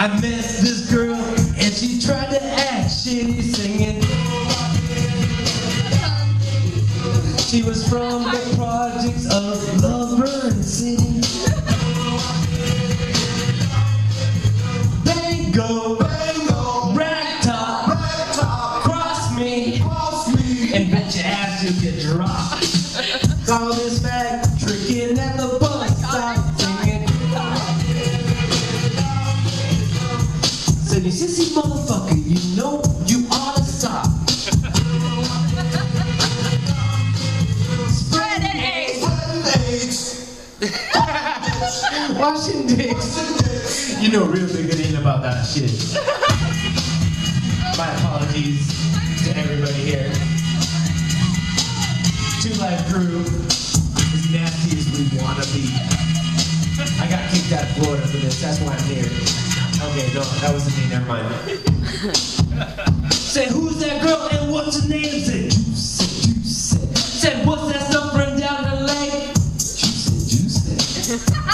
I met this girl and she tried to act shitty singing. She was from the projects of Laverne City. Bango, ragtop, cross me, and bet your ass you'll get dropped. Call this back, tricking at the bus stop, singing. Said, you sissy motherfucker, you know you ought to stop. Spreading AIDS. Washing dicks. You know real big it ain't about that shit. My apologies to everybody here. 2 Live Crew, as nasty as we wanna be. I got kicked out of Florida for this, that's why I'm here. Okay, no, that wasn't me, never mind. Said, who's that girl and what's her name? Said, Juice. Said, what's that stuff running down her leg? Juice.